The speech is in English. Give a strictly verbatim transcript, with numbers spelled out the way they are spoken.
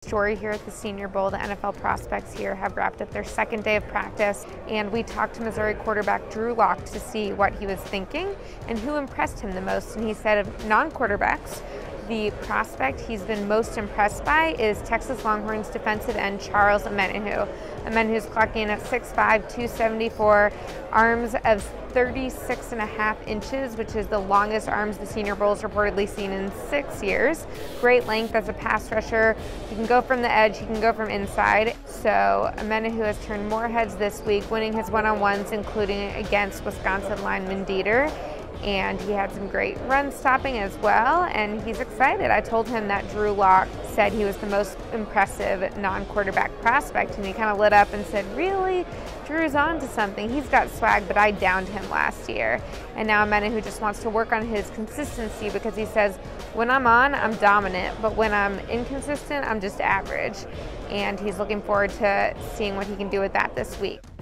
Jori here at the Senior Bowl. The N F L prospects here have wrapped up their second day of practice, and we talked to Missouri quarterback Drew Lock to see what he was thinking and who impressed him the most. And he said of non-quarterbacks, the prospect he's been most impressed by is Texas Longhorns defensive end Charles Omenihu. Omenihu's clocking in at six five, two seventy-four, arms of thirty-six and a half inches, which is the longest arms the Senior Bowl's reportedly seen in six years. Great length as a pass rusher. He can go from the edge, he can go from inside. So Omenihu has turned more heads this week, winning his one-on-ones, including against Wisconsin lineman Dieter. And he had some great run stopping as well, and he's excited. I told him that Drew Lock said he was the most impressive non-quarterback prospect, and he kind of lit up and said, really? Drew's on to something. He's got swag, but I downed him last year. And now Omenihu just wants to work on his consistency, because he says, when I'm on, I'm dominant, but when I'm inconsistent, I'm just average. And he's looking forward to seeing what he can do with that this week.